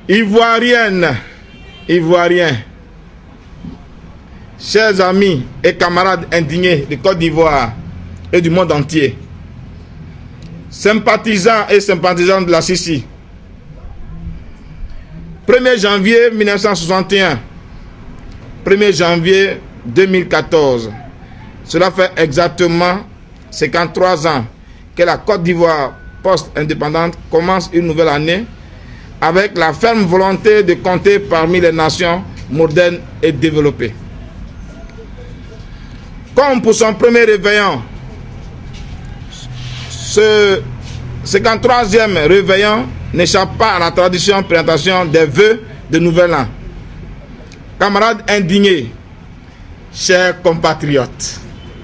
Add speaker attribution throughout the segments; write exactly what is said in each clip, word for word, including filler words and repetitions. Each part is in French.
Speaker 1: Ivoiriennes, Ivoiriens, chers amis et camarades indignés de Côte d'Ivoire et du monde entier, sympathisants et sympathisantes de la Sisi, premier janvier mille neuf cent soixante et un, premier janvier deux mille quatorze, cela fait exactement cinquante-trois ans que la Côte d'Ivoire post-indépendante commence une nouvelle année avec la ferme volonté de compter parmi les nations modernes et développées. Comme pour son premier réveillon, ce cinquante-troisième réveillon n'échappe pas à la tradition de présentation des vœux de Nouvel An. Camarades indignés, chers compatriotes,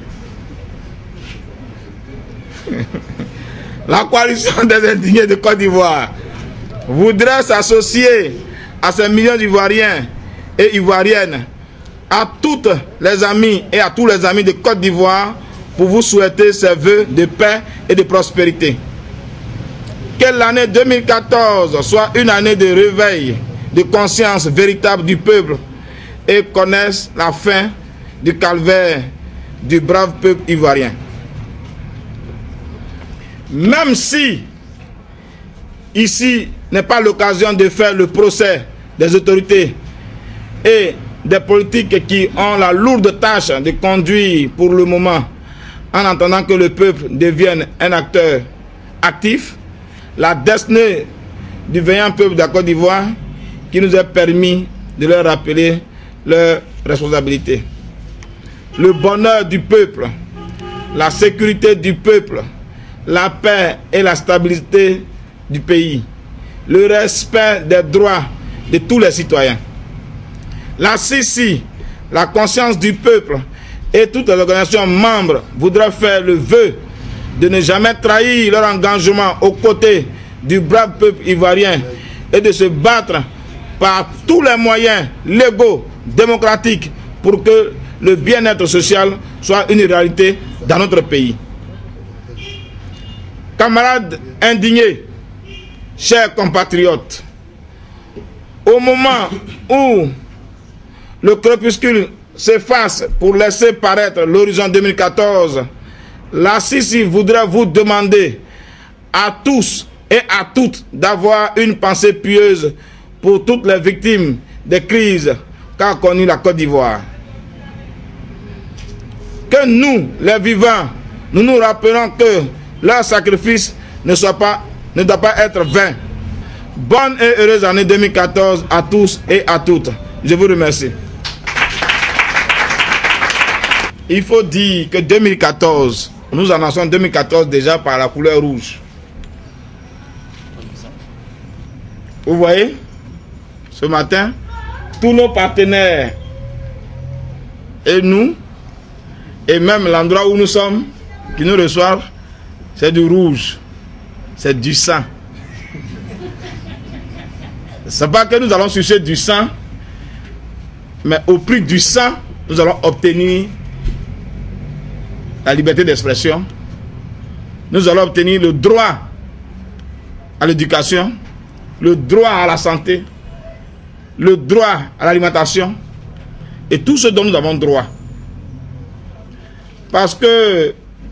Speaker 1: la coalition des indignés de Côte d'Ivoire voudrait s'associer à ces millions d'Ivoiriens et Ivoiriennes, à toutes les amis et à tous les amis de Côte d'Ivoire pour vous souhaiter ces vœux de paix et de prospérité. Que l'année deux mille quatorze soit une année de réveil, de conscience véritable du peuple et connaisse la fin du calvaire du brave peuple ivoirien. Même si ici n'est pas l'occasion de faire le procès des autorités et des politiques qui ont la lourde tâche de conduire pour le moment en attendant que le peuple devienne un acteur actif, la destinée du vaillant peuple de la Côte d'Ivoire qui nous a permis de leur rappeler leurs responsabilités. Le bonheur du peuple, la sécurité du peuple, la paix et la stabilité du pays, le respect des droits de tous les citoyens. La Sisi, la conscience du peuple et toutes les organisations membres voudraient faire le vœu de ne jamais trahir leur engagement aux côtés du brave peuple ivoirien et de se battre par tous les moyens légaux, démocratiques, pour que le bien-être social soit une réalité dans notre pays. Camarades indignés, chers compatriotes, au moment où le crépuscule s'efface pour laisser paraître l'horizon deux mille quatorze, la Sisi voudrait vous demander à tous et à toutes d'avoir une pensée pieuse pour toutes les victimes des crises qu'a connues la Côte d'Ivoire. Que nous, les vivants, nous nous rappelons que leur sacrifice ne, soit pas, ne doit pas être vain. Bonne et heureuse année deux mille quatorze à tous et à toutes. Je vous remercie. Il faut dire que deux mille quatorze, nous annonçons deux mille quatorze déjà par la couleur rouge. Vous voyez, ce matin, tous nos partenaires et nous, et même l'endroit où nous sommes, qui nous reçoivent, c'est du rouge, c'est du sang. Ce n'est pas que nous allons sucer du sang, mais au prix du sang, nous allons obtenir la liberté d'expression, nous allons obtenir le droit à l'éducation, le droit à la santé, le droit à l'alimentation et tout ce dont nous avons droit. Parce que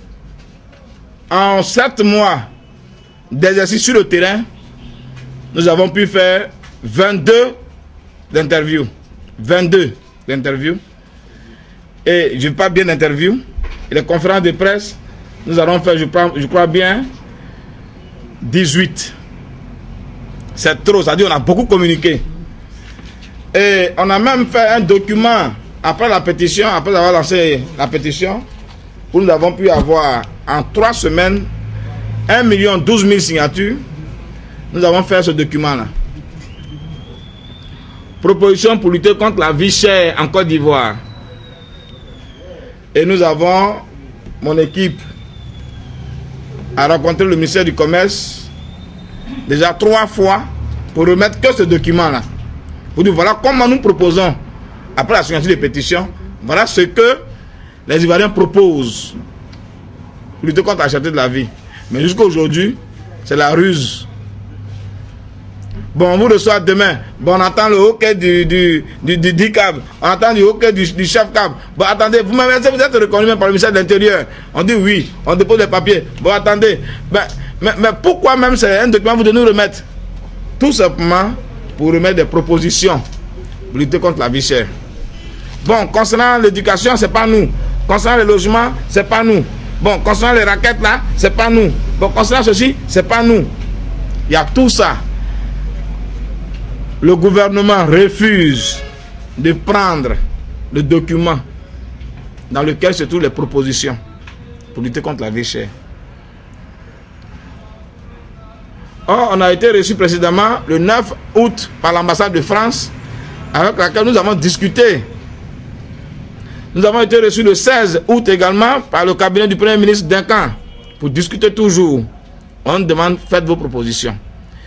Speaker 1: en sept mois d'exercice sur le terrain, nous avons pu faire vingt-deux interviews. vingt-deux interviews. Et je parle bien d'interviews. Et les conférences de presse, nous allons faire, je crois, je crois bien, dix-huit. C'est trop, c'est-à-dire on a beaucoup communiqué. Et on a même fait un document après la pétition, après avoir lancé la pétition, où nous avons pu avoir en trois semaines un million douze mille signatures. Nous avons fait ce document-là. Proposition pour lutter contre la vie chère en Côte d'Ivoire. Et nous avons, mon équipe a rencontré le ministère du Commerce déjà trois fois pour remettre que ce document-là. Pour dire voilà comment nous proposons, après la signature des pétitions, voilà ce que les Ivoiriens proposent pour lutter contre la cherté de la vie. Mais jusqu'à aujourd'hui, c'est la ruse. Bon, on vous reçoit demain. Bon, on attend le hockey du, du, du, du, du cab. On attend le hockey du, du chef cab. Bon, attendez, vous m'avez vous êtes reconnu même par le ministère de l'Intérieur. On dit oui, on dépose les papiers. Bon, attendez. Ben, mais, mais pourquoi même c'est un document vous de nous remettre? Tout simplement pour remettre des propositions pour lutter contre la vie chère. Bon, concernant l'éducation, c'est pas nous. Concernant le logement, c'est pas nous. Bon, concernant les raquettes là, c'est pas nous. Bon, concernant ceci, c'est pas nous. Il y a tout ça. Le gouvernement refuse de prendre le document dans lequel se trouvent les propositions pour lutter contre la vie chère. Or, on a été reçu précédemment le neuf août par l'ambassade de France, avec laquelle nous avons discuté. Nous avons été reçus le seize août également par le cabinet du Premier ministre Duncan pour discuter toujours. On demande, faites vos propositions.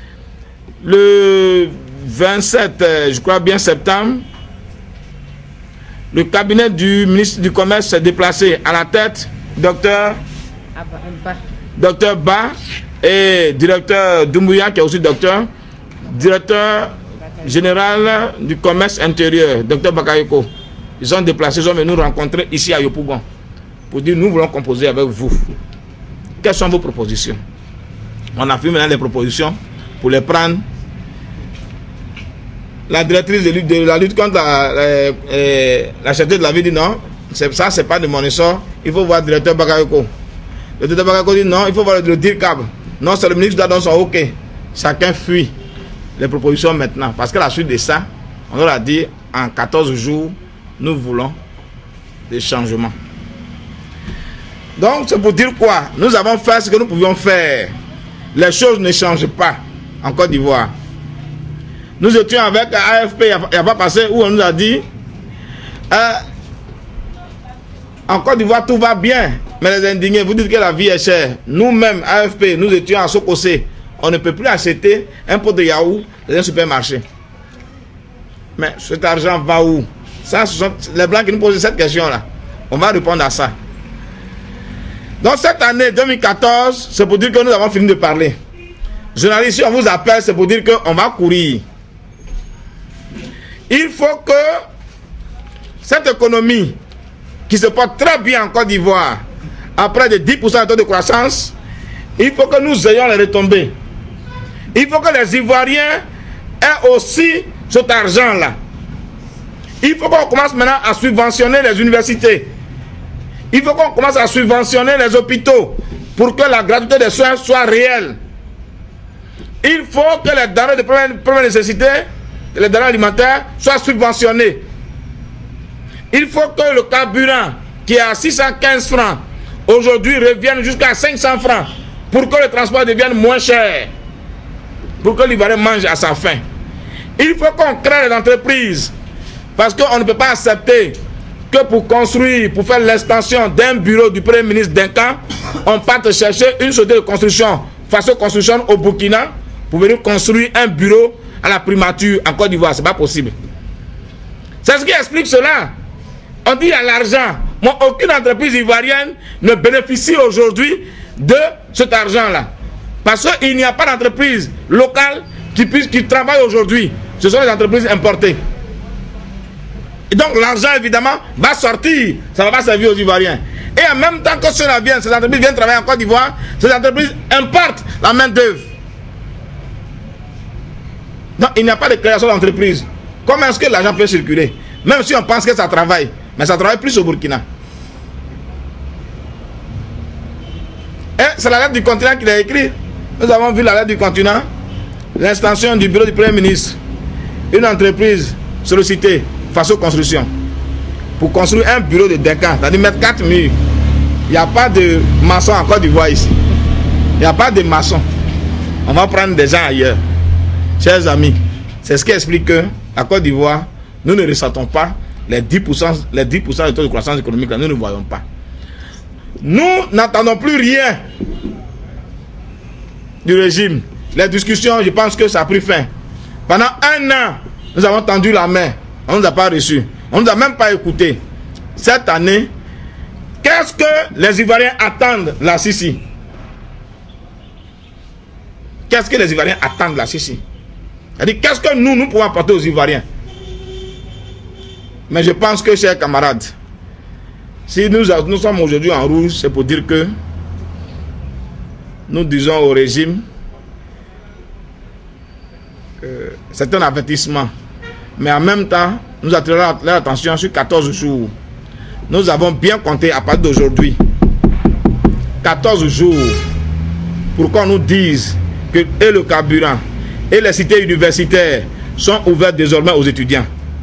Speaker 1: Le vingt-sept, je crois bien septembre, le cabinet du ministre du Commerce s'est déplacé à la tête, docteur Docteur Ba et directeur Doumbouya, qui est aussi docteur, directeur général du commerce intérieur, docteur Bakayoko. Ils sont déplacés, ils sont venus nous rencontrer ici à Yopougon pour dire nous voulons composer avec vous. Quelles sont vos propositions? On a fait maintenant les propositions pour les prendre. La directrice de, de la lutte contre la, la, la cherté de la vie dit non, ça c'est pas de mon essor, il faut voir le directeur Bakayoko. Le directeur Bakayoko dit non, il faut voir le, le D I R C A B. Non, c'est le ministre qui doit donner son OK. Chacun fuit les propositions maintenant. Parce qu'à la suite de ça, on leur a dit en quatorze jours, nous voulons des changements. Donc, c'est pour dire quoi? Nous avons fait ce que nous pouvions faire. Les choses ne changent pas en Côte d'Ivoire. Nous étions avec A F P, il n'y a pas passé, où on nous a dit euh, en Côte d'Ivoire, tout va bien. Mais les indignés, vous dites que la vie est chère. Nous-mêmes, A F P, nous étions à Sokosé. On ne peut plus acheter un pot de yaourt dans un supermarché. Mais cet argent va où? Ça, ce sont les Blancs qui nous posent cette question-là. On va répondre à ça. Donc cette année deux mille quatorze, c'est pour dire que nous avons fini de parler. Journalistes, si on vous appelle, c'est pour dire qu'on va courir. Il faut que cette économie qui se porte très bien en Côte d'Ivoire, à près de dix pour cent de taux de croissance, il faut que nous ayons les retombées. Il faut que les Ivoiriens aient aussi cet argent-là. Il faut qu'on commence maintenant à subventionner les universités. Il faut qu'on commence à subventionner les hôpitaux pour que la gratuité des soins soit réelle. Il faut que les denrées de première, première nécessité, les denrées alimentaires, soient subventionnées. Il faut que le carburant qui est à six cent quinze francs aujourd'hui revienne jusqu'à cinq cents francs pour que le transport devienne moins cher, pour que l'Ivoirien mange à sa faim. Il faut qu'on crée les entreprises parce qu'on ne peut pas accepter que pour construire, pour faire l'extension d'un bureau du Premier ministre Duncan, on parte chercher une société de construction, façon construction au Burkina, pour venir construire un bureau à la primature en Côte d'Ivoire. Ce n'est pas possible. C'est ce qui explique cela. On dit à l'argent. Moi, aucune entreprise ivoirienne ne bénéficie aujourd'hui de cet argent-là. Parce qu'il n'y a pas d'entreprise locale qui, puisse, qui travaille aujourd'hui. Ce sont les entreprises importées. Et donc l'argent, évidemment, va sortir. Ça ne va pas servir aux Ivoiriens. Et en même temps que cela vient, ces entreprises viennent travailler en Côte d'Ivoire, ces entreprises importent la main-d'œuvre. Donc il n'y a pas de création d'entreprise. Comment est-ce que l'argent peut circuler? Même si on pense que ça travaille, mais ça travaille plus au Burkina. Et c'est la lettre du continent qu'il a écrit. Nous avons vu la lettre du continent, l'extension du bureau du Premier ministre. Une entreprise sollicitée, Faso Construction, pour construire un bureau de Duncan, c'est-à-dire mettre quatre murs. Il n'y a pas de maçon en Côte d'Ivoire ici. Il n'y a pas de maçon. On va prendre des gens ailleurs. Chers amis, c'est ce qui explique que à Côte d'Ivoire, nous ne ressentons pas les dix pour cent, les dix pour cent de taux de croissance économique, là, nous ne voyons pas. Nous n'entendons plus rien du régime. Les discussions, je pense que ça a pris fin. Pendant un an, nous avons tendu la main. On ne nous a pas reçus. On ne nous a même pas écoutés. Cette année, qu'est-ce que les Ivoiriens attendent de la Sisi? Qu'est-ce que les Ivoiriens attendent de la Sisi? C'est-à-dire, qu'est-ce que nous, nous pouvons apporter aux Ivoiriens? Mais je pense que, chers camarades, si nous, nous sommes aujourd'hui en rouge, c'est pour dire que nous disons au régime que c'est un avertissement. Mais en même temps, nous attirons leur attention sur quatorze jours. Nous avons bien compté à partir d'aujourd'hui. quatorze jours pour qu'on nous dise que et le carburant et les cités universitaires sont ouvertes désormais aux étudiants.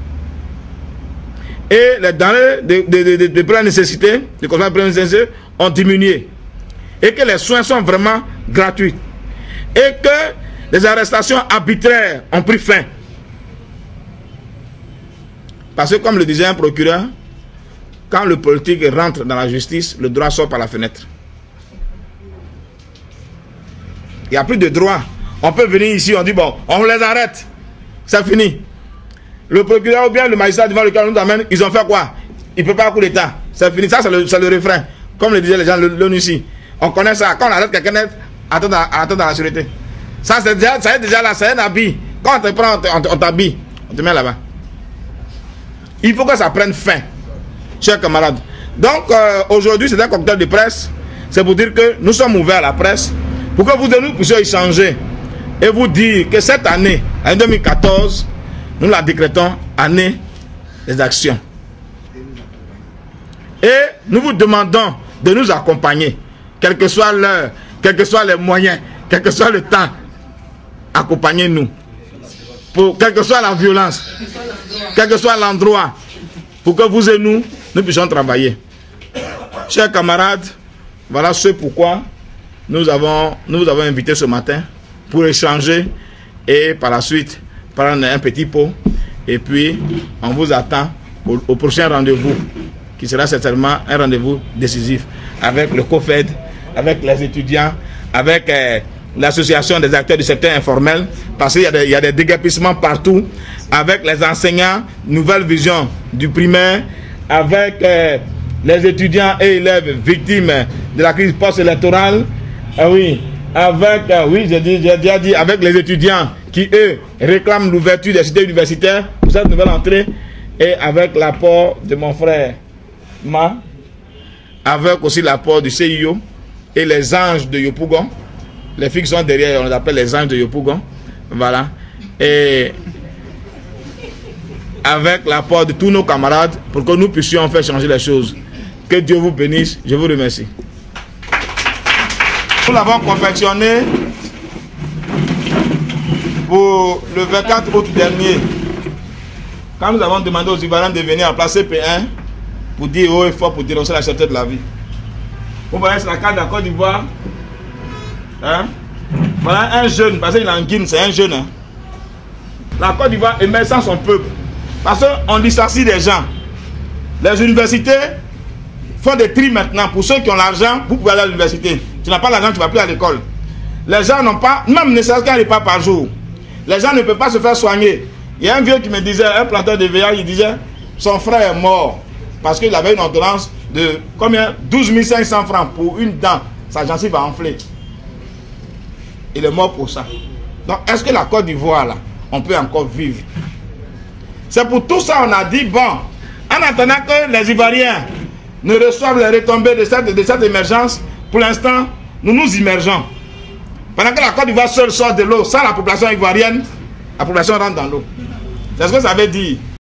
Speaker 1: Et les denrées de, de, de, de, de première nécessité, de première nécessité ont diminué. Et que les soins sont vraiment gratuits. Et que les arrestations arbitraires ont pris fin. Parce que comme le disait un procureur, quand le politique rentre dans la justice, le droit sort par la fenêtre. Il n'y a plus de droit. On peut venir ici, on dit bon, on les arrête. C'est fini. Le procureur ou bien le magistrat devant lequel on nous amène, ils ont fait quoi? Ils ne peuvent pas coup d'État. C'est fini. Ça, c'est le, le refrain. Comme le disaient les gens, l'ONU ici. On connaît ça. Quand on arrête quelqu'un, attend dans la sûreté. Ça, c'est déjà, ça est déjà là, c'est un habit. Quand on te prend, on t'habille. On te met là-bas. Il faut que ça prenne fin, chers camarades. Donc, euh, aujourd'hui, c'est un cocktail de presse. C'est pour dire que nous sommes ouverts à la presse pour que vous et nous puissions échanger et vous dire que cette année, en deux mille quatorze, nous la décrétons année des actions. Et nous vous demandons de nous accompagner, quel que soit l'heure, quels que soient les moyens, quel que soit le temps. Accompagnez-nous. Pour quelle que soit la violence, quel que soit l'endroit, pour que vous et nous, nous puissions travailler. Chers camarades, voilà ce pourquoi nous avons, nous vous avons invité ce matin pour échanger et par la suite prendre un petit pot. Et puis, on vous attend au, au prochain rendez-vous, qui sera certainement un rendez-vous décisif avec le COFED, avec les étudiants, avec euh, l'association des acteurs du secteur informel, parce qu'il y, y a des déguerpissements partout, avec les enseignants, nouvelle vision du primaire, avec euh, les étudiants et élèves victimes de la crise post-électorale, ah oui, avec, euh, oui, j'ai déjà dit, avec les étudiants qui, eux, réclament l'ouverture des cités universitaires pour cette nouvelle entrée, et avec l'apport de mon frère Ma, avec aussi l'apport du C I O et les anges de Yopougon. Les filles qui sont derrière, on les appelle les anges de Yopougon. Voilà. Et avec l'apport de tous nos camarades pour que nous puissions faire changer les choses. Que Dieu vous bénisse. Je vous remercie. Nous l'avons confectionné pour le vingt-quatre août dernier. Quand nous avons demandé aux Ivoiriens de venir en place C P un pour dire haut et fort, pour dénoncer la cherté de la vie. Vous voyez, c'est la carte de la Côte d'Ivoire. Hein? Voilà un jeune, parce qu'il est en Guinée, c'est un jeune. Hein? La Côte d'Ivoire émerge sans son peuple. Parce qu'on licencie des gens. Les universités font des tris maintenant. Pour ceux qui ont l'argent, vous pouvez aller à l'université. Tu n'as pas l'argent, tu ne vas plus à l'école. Les gens n'ont pas, même ne serait-ce qu'un repas par jour. Les gens ne peuvent pas se faire soigner. Il y a un vieux qui me disait, un planteur de V I A, il disait, son frère est mort. Parce qu'il avait une ordonnance de combien? douze mille cinq cents francs pour une dent. Sa gencive va enfler. Il est mort pour ça. Donc, est-ce que la Côte d'Ivoire, là, on peut encore vivre? C'est pour tout ça qu'on a dit, bon, en attendant que les Ivoiriens ne reçoivent les retombées de cette, de cette émergence, pour l'instant, nous nous immergeons. Pendant que la Côte d'Ivoire seule sort de l'eau, sans la population ivoirienne, la population rentre dans l'eau. C'est ce que ça veut dire.